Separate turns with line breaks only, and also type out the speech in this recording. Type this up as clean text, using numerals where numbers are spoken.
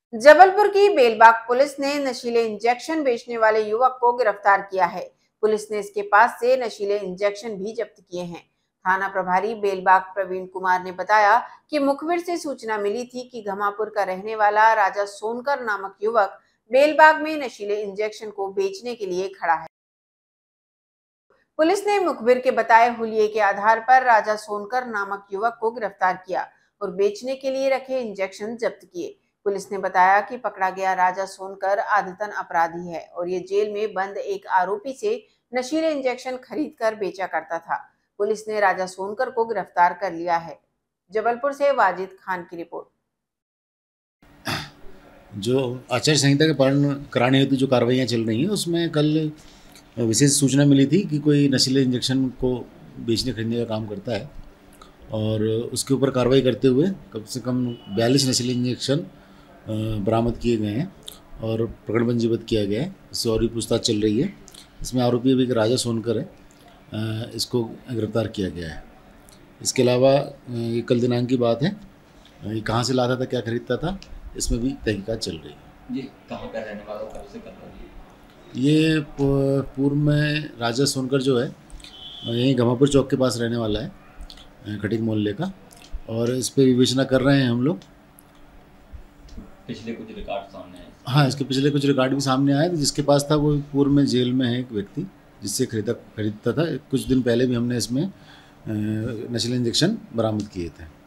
जबलपुर की बेलबाग पुलिस ने नशीले इंजेक्शन बेचने वाले युवक को गिरफ्तार किया है। पुलिस ने इसके पास से नशीले इंजेक्शन भी जब्त किए हैं। थाना प्रभारी बेलबाग प्रवीण कुमार ने बताया कि मुखबिर से सूचना मिली थी कि घमापुर का रहने वाला राजा सोनकर नामक युवक बेलबाग में नशीले इंजेक्शन को बेचने के लिए खड़ा है। पुलिस ने मुखबिर के बताए हुलिये के आधार पर राजा सोनकर नामक युवक को गिरफ्तार किया और बेचने के लिए रखे इंजेक्शन जब्त किए। पुलिस ने बताया कि पकड़ा गया राजा सोनकर आदतन अपराधी है और ये जेल में बंद एक आरोपी से नशीले इंजेक्शन खरीद कर बेचा करता था। पुलिस ने राजा सोनकर को गिरफ्तार कर लिया है। जबलपुर से वाजिद खान की रिपोर्ट।
जो आचार संहिता के पालन कराने हेतु जो कार्रवाइयाँ चल रही हैं उसमें कल विशेष सूचना मिली थी कि कोई नशीले इंजेक्शन को बेचने खरीदने का काम करता है और उसके ऊपर कार्रवाई करते हुए कम से कम 42 नशीले इंजेक्शन बरामद किए गए हैं और प्रकरण पंजीबद्ध किया गया है। इससे और भी पूछताछ चल रही है। इसमें आरोपी अभी राजा सोनकर है, इसको गिरफ्तार किया गया है। इसके अलावा ये कल दिनांक की बात है, ये कहाँ से लाता था, क्या खरीदता था, इसमें भी तहकीकात चल रही है।
ये कहाँ का रहने वाला, कब से कर रहा है?
ये पूर्व में राजा सोनकर जो है यहीं घमापुर चौक के पास रहने वाला है, खटीक मोहल्ले का, और इस पर विवेचना कर रहे हैं हम लोग।
पिछले कुछ रिकॉर्ड सामने आए?
हाँ, इसके पिछले कुछ रिकॉर्ड भी सामने आए थे। जिसके पास था वो पूर्व में जेल में है एक व्यक्ति, जिससे खरीदता था। कुछ दिन पहले भी हमने इसमें नशीले इंजेक्शन बरामद किए थे।